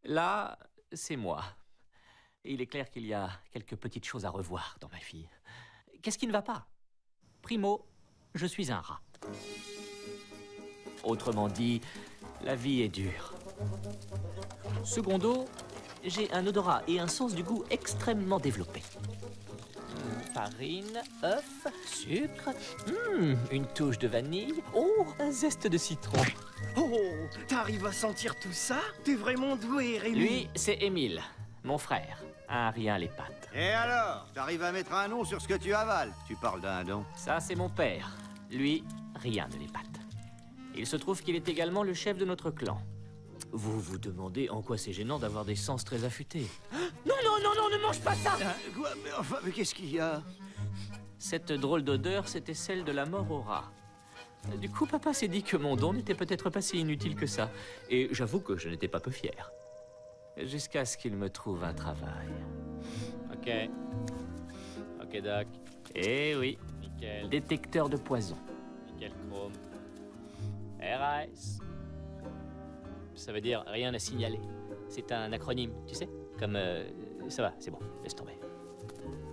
Là, c'est moi. Et il est clair qu'il y a quelques petites choses à revoir dans ma fille. Qu'est-ce qui ne va pas? Primo, je suis un rat. Autrement dit, la vie est dure. Secondo, j'ai un odorat et un sens du goût extrêmement développés. Farine, œuf, sucre, une touche de vanille, oh, un zeste de citron. Oh, t'arrives à sentir tout ça? T'es vraiment doué, Rémi. Lui, c'est Émile, mon frère. Un rien les pattes. Et alors? T'arrives à mettre un nom sur ce que tu avales? Tu parles d'un don. Ça, c'est mon père. Lui, rien ne l'épate. Il se trouve qu'il est également le chef de notre clan. Vous vous demandez en quoi c'est gênant d'avoir des sens très affûtés. Non, non, non, non, ne mange pas ça! Quoi? Mais qu'est-ce qu'il y a? Cette drôle d'odeur, c'était celle de la mort au rat. Du coup, papa s'est dit que mon don n'était peut-être pas si inutile que ça. Et j'avoue que je n'étais pas peu fier. Jusqu'à ce qu'il me trouve un travail. Ok. Ok, Doc. Eh oui, Nickel. détecteur de poison. Nickel chrome. RAS. Ça veut dire rien à signaler. C'est un acronyme, tu sais? Comme... ça va, c'est bon, laisse tomber.